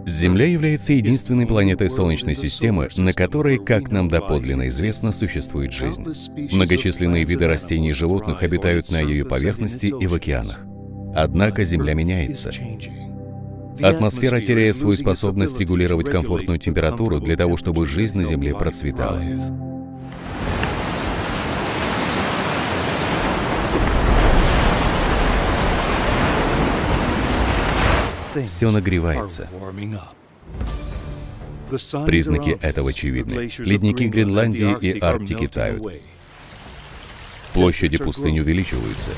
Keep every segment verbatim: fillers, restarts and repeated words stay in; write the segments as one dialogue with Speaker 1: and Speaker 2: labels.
Speaker 1: Земля является единственной планетой Солнечной системы, на которой, как нам доподлинно известно, существует жизнь. Многочисленные виды растений и животных обитают на ее поверхности и в океанах. Однако Земля меняется. Атмосфера теряет свою способность регулировать комфортную температуру для того, чтобы жизнь на Земле процветала. Все нагревается. Признаки этого очевидны. Ледники Гренландии и Арктики тают. Площади пустынь увеличиваются.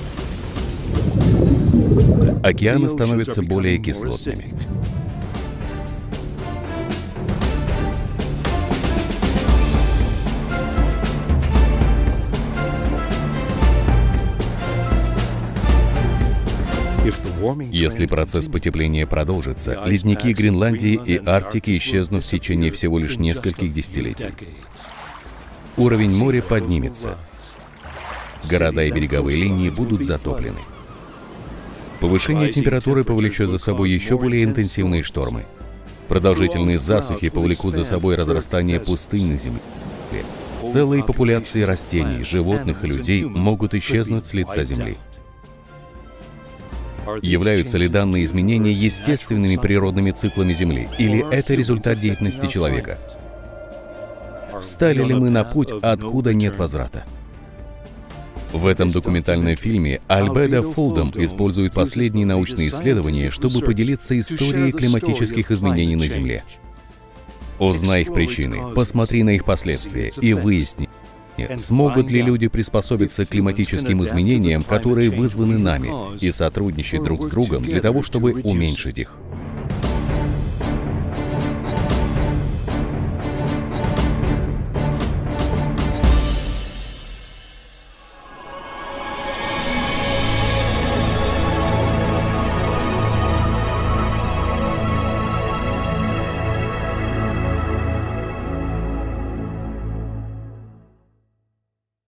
Speaker 1: Океаны становятся более кислотными. Если процесс потепления продолжится, ледники Гренландии и Арктики исчезнут в течение всего лишь нескольких десятилетий. Уровень моря поднимется. Города и береговые линии будут затоплены. Повышение температуры повлечет за собой еще более интенсивные штормы. Продолжительные засухи повлекут за собой разрастание пустынь на Земле. Целые популяции растений, животных и людей могут исчезнуть с лица Земли. Являются ли данные изменения естественными природными циклами Земли, или это результат деятельности человека? Встали ли мы на путь, откуда нет возврата? В этом документальном фильме Альбедо Фулдом использует последние научные исследования, чтобы поделиться историей климатических изменений на Земле. Узнай их причины, посмотри на их последствия и выясни, смогут ли люди приспособиться к климатическим изменениям, которые вызваны нами, и сотрудничать друг с другом для того, чтобы уменьшить их.